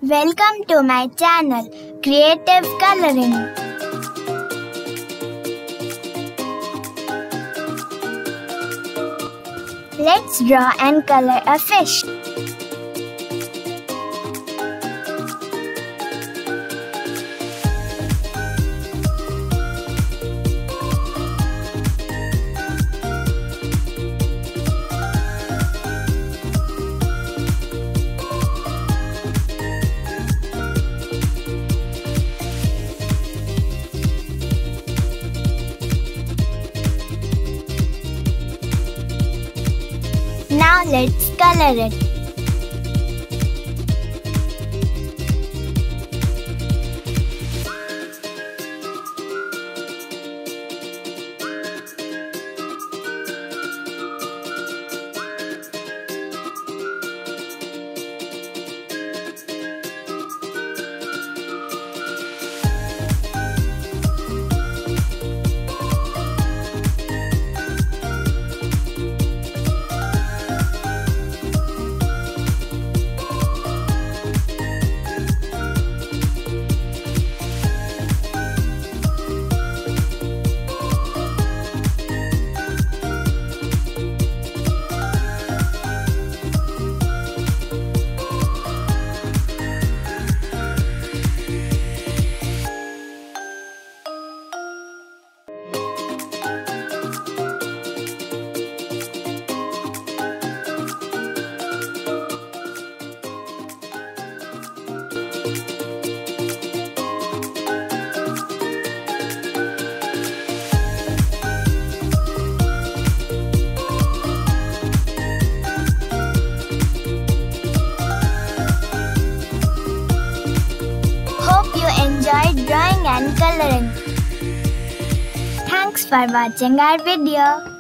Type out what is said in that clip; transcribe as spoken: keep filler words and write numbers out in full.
Welcome to my channel, Creative Coloring. Let's draw and color a fish. Now let's color it. Enjoyed drawing and coloring. Thanks for watching our video.